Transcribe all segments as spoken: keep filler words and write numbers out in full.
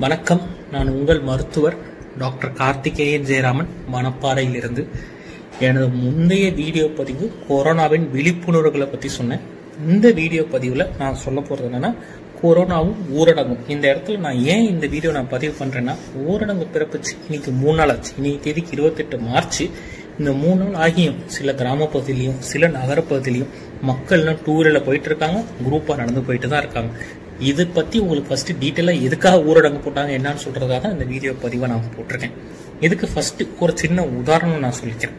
வணக்கம். நான் உங்கள் மருத்துவர் டாக்டர் கார்த்திகேயன் ஜெயராமன், மணப்பாறையிலிருந்து. எனது முந்தைய வீடியோ பதிவு கொரோனாவின் விழிப்புணர்வுகளை பற்றி சொன்னேன். இந்த வீடியோ பதிவில் நான் சொல்ல போகிறது என்னன்னா, கொரோனாவும் ஊரடங்கும். இந்த இடத்துல நான் ஏன் இந்த வீடியோ நான் பதிவு பண்ணுறேன்னா, ஊரடங்கு பிறப்பிச்சு இன்னைக்கு மூணு நாள் ஆச்சு. இன்னைக்கு தேதிக்கு இருபத்தெட்டு மார்ச். இந்த மூணு நாள் ஆகியும் சில கிராம பகுதியிலையும் சில நகர பகுதியிலையும் மக்கள்லாம் டூரில் போயிட்டு இருக்காங்க, குரூப்பாக நடந்து போயிட்டு தான் இருக்காங்க. இதை பற்றி உங்களுக்கு ஃபர்ஸ்ட் டீட்டெயிலாக எதுக்காக ஊரடங்கு போட்டாங்க என்னன்னு சொல்றதுக்காக இந்த வீடியோ பதிவை நான் போட்டிருக்கேன். இதுக்கு ஃபர்ஸ்ட் ஒரு சின்ன உதாரணம் நான் சொல்லிக்கிறேன்.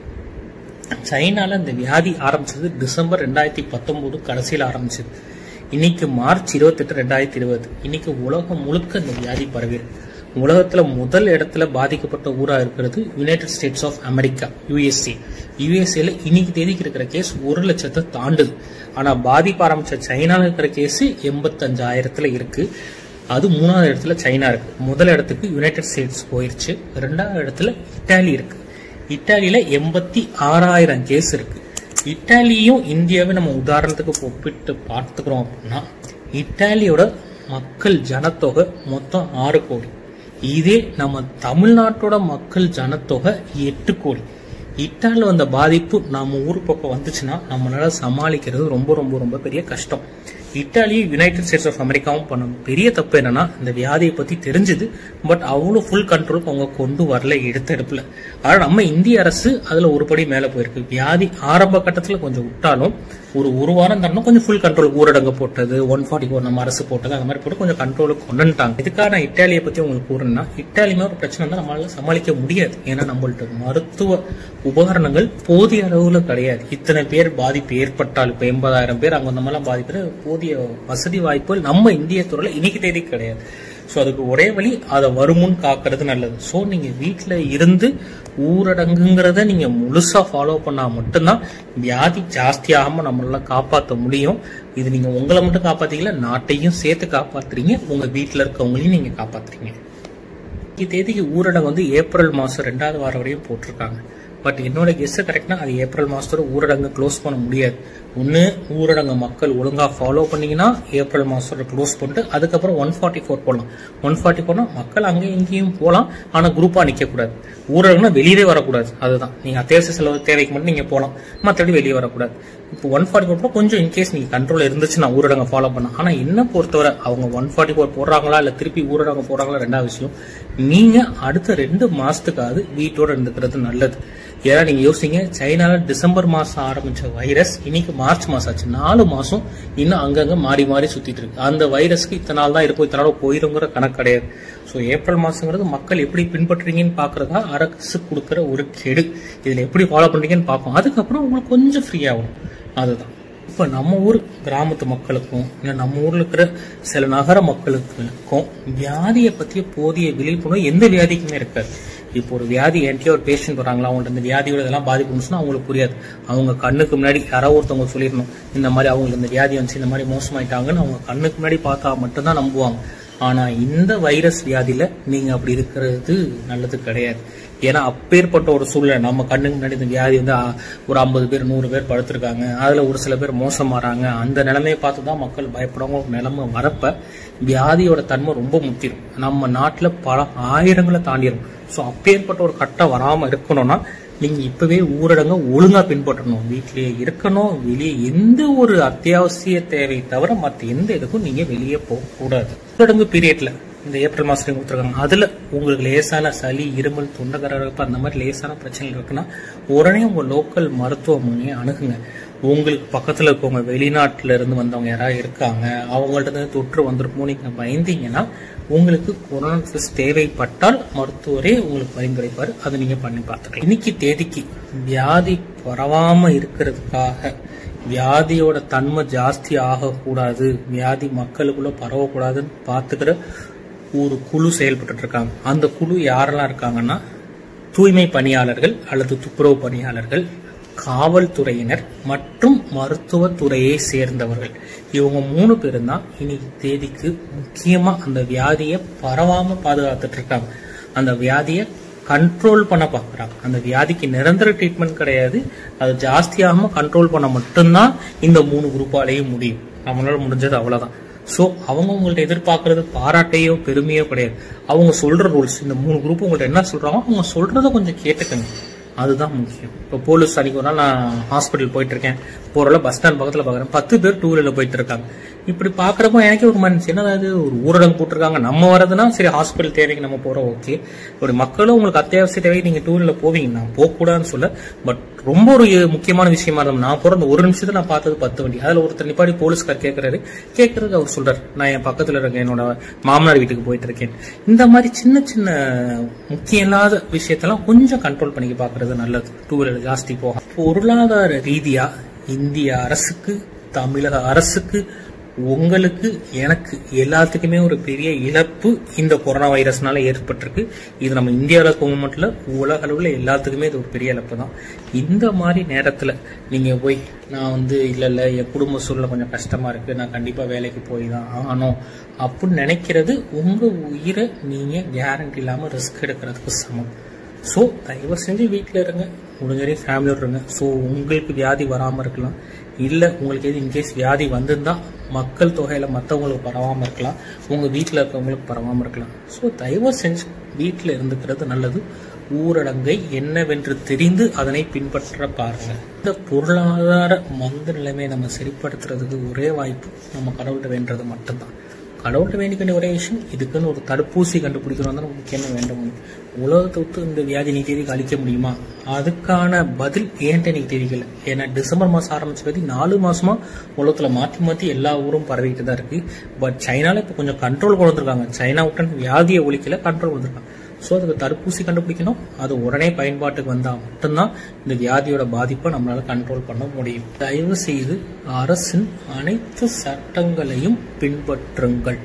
சைனால இந்த வியாதி ஆரம்பிச்சது டிசம்பர் ரெண்டாயிரத்தி பத்தொன்பது கடைசியில் ஆரம்பிச்சது. இன்னைக்கு மார்ச் இருபத்தெட்டு ரெண்டாயிரத்தி இருபது இன்னைக்கு உலகம் முழுக்க இந்த வியாதி பரவிருக்கு. உலகத்துல முதல் இடத்துல பாதிக்கப்பட்ட ஊரா இருக்கிறது united states of America, USA. யூஎஸ்ஏல இன்னைக்கு தேதிக்கு இருக்கிற கேஸ் ஒரு லட்சத்தை தாண்டுது. ஆனா பாதிப்பு ஆரம்பிச்ச சைனால இருக்கிற கேஸ் எண்பத்தஞ்சாயிரத்துல இருக்கு. அது மூணாவது இடத்துல சைனா இருக்கு. முதல் இடத்துக்கு யுனைடெட் ஸ்டேட்ஸ் போயிருச்சு. ரெண்டாவது இடத்துல இட்டாலி இருக்கு. இட்டாலியில எண்பத்தி ஆறாயிரம் கேஸ் இருக்கு. இட்டாலியும் இந்தியாவை நம்ம உதாரணத்துக்கு ஒப்பிட்டு பார்த்துக்கிறோம் அப்படின்னா, இட்டாலியோட மக்கள் ஜனத்தொகை மொத்தம் ஆறு கோடி. இதே நம்ம தமிழ்நாட்டோட மக்கள் ஜனத்தொகை எட்டு கோடி. இட்டாலியில் வந்த பாதிப்பு நம்ம ஊர் பக்கம் வந்துச்சுன்னா நம்மளால சமாளிக்கிறது ரொம்ப ரொம்ப ரொம்ப பெரிய கஷ்டம். இட்டாலியும் யுனைடெட் ஸ்டேட்ஸ் ஆஃப் அமெரிக்காவும் பண்ண பெரிய தப்பு என்னன்னா, இந்த வியாதியை பத்தி தெரிஞ்சது, பட் அவ்வளோ ஃபுல் கண்ட்ரோலுக்கு அவங்க கொண்டு வரல எடுத்த எடுப்புல. ஆனா நம்ம இந்திய அரசு அதுல ஒரு படி மேல போயிருக்கு. வியாதி ஆரம்ப கட்டத்துல கொஞ்சம் விட்டாலும் ஒரு ஒரு வாரம் தரணும் கொஞ்சம் ஃபுல் கண்ட்ரோல். ஊரடங்கு போட்டது, ஒன் ஃபார்ட்டி ஃபோர் நம்ம அரசு போட்டது, அந்த மாதிரி போட்டு கொஞ்சம் கண்ட்ரோலுக்கு கொண்டுட்டாங்க. இதுக்காக நான் இட்டாலியை பத்தி உங்களுக்கு கூறணும்னா, இட்டாலியுமே ஒரு பிரச்சனை தான் நம்மளால சமாளிக்க முடியாது. ஏன்னா நம்மள்ட்ட மருத்துவ உபகரணங்கள் போதிய அளவுல கிடையாது. இத்தனை பேர் பாதிப்பு ஏற்பட்டால், இப்ப எண்பதாயிரம் பேர் அங்க அந்த மாதிரிலாம் பாதிப்பு, போதிய வசதி வாய்ப்புகள் நம்ம இந்திய துறையில இன்னைக்கு தேதி கிடையாது. சோ அதுக்கு ஒரே வழி அதை வருமுன் காக்கிறது நல்லது. சோ நீங்க வீட்டுல இருந்து ஊரடங்குங்கிறத நீங்க முழுசா ஃபாலோ பண்ணா மட்டும்தான் வியாதி ஜாஸ்தி ஆகாம நம்மளால காப்பாற்ற முடியும். இது நீங்க உங்களை மட்டும் காப்பாத்தீங்களா, நாட்டையும் சேர்த்து காப்பாத்துறீங்க, உங்க வீட்டுல இருக்கவங்களையும் நீங்க காப்பாத்துறீங்க. இன்னைக்கு தேதிக்கு ஊரடங்கு வந்து ஏப்ரல் மாசம் ரெண்டாவது வாரம் வரையும் போட்டிருக்காங்க. பட் என்னோட கெஸ் கரெக்ட்னா அது ஏப்ரல் மாசத்தோட ஊரடங்கு க்ளோஸ் பண்ண முடியாது. ஒன்னு ஊரடங்கு மக்கள் ஒழுங்கா ஃபாலோ பண்ணீங்கன்னா ஏப்ரல் மாசத்தோட க்ளோஸ் பண்ணிட்டு அதுக்கப்புறம் ஒன் ஃபார்ட்டி ஃபோர் போடலாம். ஒன் ஃபார்ட்டி ஃபோர்னா மக்கள் அங்கேயும் இங்கேயும் போகலாம், ஆனா குரூப்பா நிக்க கூடாது. ஊரடங்குனா வெளியவே வரக்கூடாது. அதுதான், நீங்க அத்தியாவசிய செலவு தேவைக்கு மட்டும் நீங்க போகலாம், மற்றபடி வெளியே வரக்கூடாது. இப்போ ஒன் ஃபார்ட்டி ஃபோர் போட கொஞ்சம் இன்கேஸ் நீங்க கண்ட்ரோல் இருந்துச்சுன்னா ஊரடங்கு ஃபாலோ பண்ண. ஆனா என்ன பொறுத்தவரை அவங்க ஒன் ஃபார்ட்டி ஃபோர் போடுறாங்களா இல்ல திருப்பி ஊரடங்கு போடுறாங்களா ரெண்டாவது விஷயம். நீங்க அடுத்த ரெண்டு மாசத்துக்காவது வீட்டோட இருந்துக்கிறது நல்லது. ஏன்னா நீங்க யோசிங்க, சைனால டிசம்பர் மாசம் ஆரம்பிச்ச வைரஸ் இன்னைக்கு மார்ச் மாசம் ஆச்சு. நாலு மாசம் இன்னும் அங்கங்க மாறி மாறி சுத்திட்டு இருக்கு. அந்த வைரஸ்க்கு இத்தனை நாள் தான் இருக்கும், இத்தனை நாள் போயிருங்கிற கணக்கு கிடையாது. சோ ஏப்ரல் மாசங்கிறது மக்கள் எப்படி பின்பற்றுறீங்கன்னு பாக்குறதா அரசு கொடுக்கற ஒரு கெடு. இதுல எப்படி ஃபாலோ பண்றீங்கன்னு பார்ப்போம். அதுக்கப்புறம் உங்களுக்கு கொஞ்சம் ஃப்ரீ ஆகணும். அதுதான். இப்ப நம்ம ஊர் கிராமத்து மக்களுக்கும் இல்ல நம்ம ஊர்ல இருக்கிற சில நகர மக்களுக்கும் வியாதியை பத்திய போதிய விழிப்புணர்வு எந்த வியாதிக்குமே இருக்காது. இப்போ ஒரு வியாதி என்கிட்ட ஒரு பேஷண்ட் வராங்களா, அவங்கள்ட்ட இந்த வியாதியோட இதெல்லாம் பாதிப்புன்னு அவங்களுக்கு புரியாது. அவங்க கண்ணுக்கு முன்னாடி யாராவது ஒருத்தவங்க சொல்லிடணும், இந்த மாதிரி அவங்களுக்கு இந்த வியாதி வந்துச்சு, இந்த மாதிரி மோசமாயிட்டாங்கன்னு அவங்க கண்ணுக்கு முன்னாடி பார்த்தா மட்டும்தான் நம்புவாங்க. ஆனா இந்த வைரஸ் வியாதியில நீங்க அப்படி இருக்கிறது நல்லது கிடையாது. ஏன்னா அப்பேற்பட்ட ஒரு சூழ்நிலை நம்ம கண்ணுக்கு முன்னாடி இந்த வியாதி வந்து ஒரு ஐம்பது பேர் நூறு பேர் படுத்திருக்காங்க, அதுல ஒரு சில பேர் மோசமாறாங்க. அந்த நிலைமையை பார்த்துதான் மக்கள் பயப்படுவாங்க. ஒரு நிலைமை வரப்ப வியாதியோட தன்மை ரொம்ப முத்திரும். நம்ம நாட்டுல பல ஆயிரங்களை தாண்டிடும். சோ அப்பேற்பட்ட ஒரு கட்டம் வராம இருக்கணும்னா நீங்க இப்பவே ஊரடங்க ஒழுங்கா பின்பற்றணும். வீட்டிலேயே இருக்கணும். வெளியே எந்த ஒரு அத்தியாவசிய தேவை தவிர மற்ற எந்த இதுக்கும் நீங்க வெளியே போக கூடாது. ஊரடங்கு பீரியட்ல இந்த ஏப்ரல் மாசம் கொடுத்துருக்காங்க. அதுல உங்களுக்கு லேசான சளி, இருமல், தொண்டைக்கரகரப்பு அந்த மாதிரி லேசான பிரச்சனைகள் இருக்குன்னா உடனே உங்க லோக்கல் மருத்துவமனையை அணுகுங்க. உங்களுக்கு பக்கத்துல இருக்கவங்க வெளிநாட்டுல இருந்து வந்தவங்க யாராவது இருக்காங்க, அவங்கள்ட்ட இருந்து தொற்று வந்திருப்போம் நீங்க பயந்தீங்கன்னா உங்களுக்கு கொரோனா டெஸ்ட் தேவைப்பட்டால் மருத்துவரே உங்களுக்கு பரிந்துரைப்பாரு. அதை நீங்க பண்ணி பார்த்துக்கலாம். இன்னைக்கு தேதிக்கு வியாதி பரவாம இருக்கிறதுக்காக, வியாதியோட தன்மை ஜாஸ்தி ஆகக்கூடாது, வியாதி மக்களுக்குள்ள பரவக்கூடாதுன்னு பாத்துக்கிற ஒரு குழு செயல்பட்டு இருக்காங்க. அந்த குழு யாரெல்லாம் இருக்காங்கன்னா, தூய்மை பணியாளர்கள் அல்லது துப்புரவு பணியாளர்கள், காவல்துறையினர் மற்றும் மருத்துவத்துறையை சேர்ந்தவர்கள். இவங்க மூணு பேரும் தான் இன்னைக்கு தேதிக்கு முக்கியமா அந்த வியாதியை பரவாம பாதுகாத்துட்டு இருக்காங்க. அந்த வியாதியை கண்ட்ரோல் பண்ண பாக்குறாங்க. அந்த வியாதிக்கு நிரந்தர ட்ரீட்மெண்ட் கிடையாது, அது ஜாஸ்தியாகாம கண்ட்ரோல் பண்ண மட்டும்தான் இந்த மூணு குரூப்பாலேயும் முடியும். நம்மளால முடிஞ்சது அவ்வளவுதான். ஸோ அவங்க உங்கள்ட்ட எதிர்பார்க்கறது பாராட்டையோ பெருமையோ கிடையாது. அவங்க சொல்ற ரூல்ஸ், இந்த மூணு குரூப் உங்கள்ட்ட என்ன சொல்றாங்க அவங்க சொல்றத கொஞ்சம் கேட்டுக்கங்க, அதுதான் முக்கியம். இப்போ போலீஸ் அன்னைக்கு ஒரு நாள் நான் ஹாஸ்பிட்டல் போயிட்டு இருக்கேன், போறல பஸ் ஸ்டாண்ட் பக்கத்துல பாக்குறேன் பத்து பேர் டூ வீலர்ல போயிட்டு இருக்காங்க. இப்படி பாக்குறப்போ எனக்கே ஒரு மனசு என்னது ஒரு ஊரடங்கு போட்டிருக்காங்க, நம்ம வரதுன்னா சரி ஹாஸ்பிட்டல் தேவைக்கு நம்ம போறோம் ஓகே, இப்படி மக்களும் உங்களுக்கு அத்தியாவசிய தேவை நீங்க டூ வீலர்ல போவீங்க, நான் போக கூடாதுன்னு சொல்ல. பட் ரொம்ப ஒரு முக்கியமான விஷயமா இருக்கும். நான் போற அந்த ஒரு நிமிஷத்துல நான் பார்த்தது பத்து வண்டி, அதுல ஒருத்தர் நிப்பாடி போலீஸ்கார் கேட்கறாரு, கேட்கறதுக்கு அவர் சொல்றாரு நான் என் பக்கத்துல இருக்க என்னோட மாமனார் வீட்டுக்கு போயிட்டு இருக்கேன். இந்த மாதிரி சின்ன சின்ன முக்கியம் இல்லாத விஷயத்தெல்லாம் கொஞ்சம் கண்ட்ரோல் பண்ணி பாக்குறது நல்லது, டூ வீலர் ஜாஸ்தி போக. பொருளாதார ரீதியா இந்திய அரசுக்கு, தமிழக அரசுக்கு, உங்களுக்கு, எனக்கு எல்லாத்துக்குமே ஒரு பெரிய இழப்பு இந்த கொரோனா வைரஸ்னால ஏற்பட்டிருக்கு. இது நம்ம இந்தியாவில் மட்டும் இல்ல, உலக அளவுல எல்லாத்துக்குமே இது ஒரு பெரிய இழப்பு தான். இந்த மாதிரி நேரத்துல நீங்க போய் நான் வந்து இல்ல இல்ல என் குடும்ப சூழ்நிலை கொஞ்சம் கஷ்டமா இருக்கு, நான் கண்டிப்பா வேலைக்கு போய் தான் ஆகணும் அப்படின்னு நினைக்கிறது உங்க உயிரை நீங்க கேரண்டி இல்லாம ரிஸ்க் எடுக்கிறதுக்கு சமம். ஸோ தயவு செஞ்சு வீட்டில் இருங்க, முடிஞ்சவரையும் ஃபேமிலியோட இருங்க. ஸோ உங்களுக்கு வியாதி வராமல் இருக்கலாம், இல்லை உங்களுக்கு எது இன்கேஸ் வியாதி வந்திருந்தா மக்கள் தொகையில் மற்றவங்களுக்கு பரவாமல் இருக்கலாம், உங்கள் வீட்டில் இருக்கவங்களுக்கு பரவாமல் இருக்கலாம். ஸோ தயவு செஞ்சு வீட்டில் இருந்துக்கிறது நல்லது. ஊரடங்கை என்னவென்று தெரிந்து அதனை பின்பற்ற பாருங்க. இந்த பொருளாதார மந்த நிலைமையை நம்ம சரிப்படுத்துறதுக்கு ஒரே வாய்ப்பு நம்ம கடவுள்கிட்ட வேண்டது மட்டும்தான். கடவுள்கிட்ட வேண்டிக்க வேண்டிய ஒரே விஷயம், இதுக்குன்னு ஒரு தடுப்பூசி கண்டுபிடிக்கணும் தான் நமக்கு என்ன வேண்டும். உலகத்தை விட்டு இந்த வியாதி நீ தேதி அழிக்க முடியுமா, அதுக்கான பதில் ஏன்ட்ட நீக்கு தெரியல. ஏன்னா டிசம்பர் மாசம் ஆரம்பிச்ச பத்தி நாலு மாசமா உலகத்துல மாத்தி மாத்தி எல்லா ஊரும் பரவிட்டு தான் இருக்கு. பட் சைனால இப்ப கொஞ்சம் கண்ட்ரோல் கொண்டு வந்திருக்காங்க, சைனா விட்டு வியாதியை ஒழிக்கல, கண்ட்ரோல் வந்திருக்காங்க. ஸோ அதுக்கு தடுப்பூசி கண்டுபிடிக்கணும், அது உடனே பயன்பாட்டுக்கு வந்தால் மட்டும்தான் இந்த வியாதியோட பாதிப்பை நம்மளால கண்ட்ரோல் பண்ண முடியும். தயவு செய்து அரசின் அனைத்து சட்டங்களையும் பின்பற்றுங்கள்.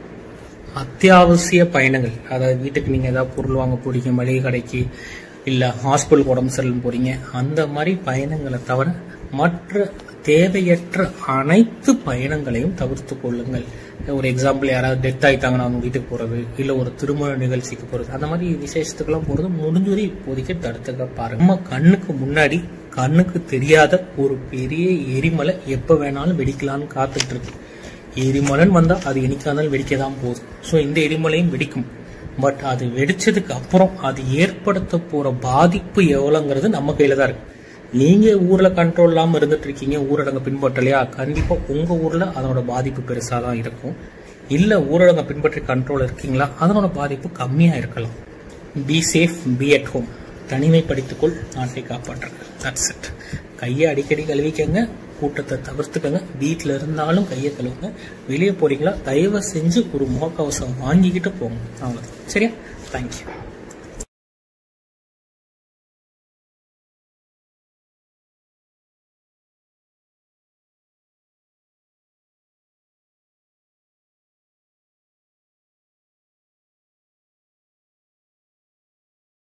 அத்தியாவசிய பயணங்கள், அதாவது வீட்டுக்கு நீங்க ஏதாவது பொருள் வாங்க போறீங்க, மளிகை கடைக்கு, இல்ல ஹாஸ்பிட்டல் உடம்பு சரியில்லைன்னு போறீங்க, அந்த மாதிரி பயணங்களை தவிர மற்ற தேவையற்ற அனைத்து பயணங்களையும் தவிர்த்து கொள்ளுங்கள். ஒரு எக்ஸாம்பிள், யாராவது டெத் ஆயிட்டாங்கன்னா அவங்க வீட்டுக்கு போறது, இல்ல ஒரு திருமண நிகழ்ச்சிக்கு போறது, அந்த மாதிரி விசேஷத்துக்கெல்லாம் போறது முடிஞ்சவரை இப்போதைக்கு தடுத்துக்க பாருங்க. நம்ம கண்ணுக்கு முன்னாடி கண்ணுக்கு தெரியாத ஒரு பெரிய எரிமலை எப்ப வேணாலும் வெடிக்கலான்னு காத்துட்டு இருக்கு. எரிமலைன்னு வந்தா அது என்னைக்காந்தாலும் வெடிக்கதான் போகுது. ஸோ இந்த எரிமலையும் வெடிக்கும். பட் அது வெடிச்சதுக்கு அப்புறம் அது ஏற்படுத்த போற பாதிப்பு எவ்வளவுங்கிறது நம்ம கையில தான் இருக்கு. நீங்க ஊர்ல கண்ட்ரோல் இல்லாம இருந்துட்டு இருக்கீங்க, ஊரடங்கு பின்பற்றலையா, கண்டிப்பா உங்க ஊர்ல அதனோட பாதிப்பு பெருசா தான் இருக்கும். இல்ல ஊரடங்கு பின்பற்றி கண்ட்ரோல் இருக்கீங்களா, அதனோட பாதிப்பு கம்மியா இருக்கலாம். Be safe, be at home. தனிமைப்படுத்திக்கொள், நாட்டை காப்பாற்றுங்க. That's it. கையை அடிக்கடி கழுவிக்கங்க, கூட்டத்தை தவிர்த்துக்கங்க. வீட்டில் இருந்தாலும் கையை கழுவுங்க. வெளியே போறீங்களா, தயவு செஞ்சு ஒரு முகக்கவசம் வாங்கிக்கிட்டு போங்க. அவ்வளவுதான். சரியா? தேங்க்யூ.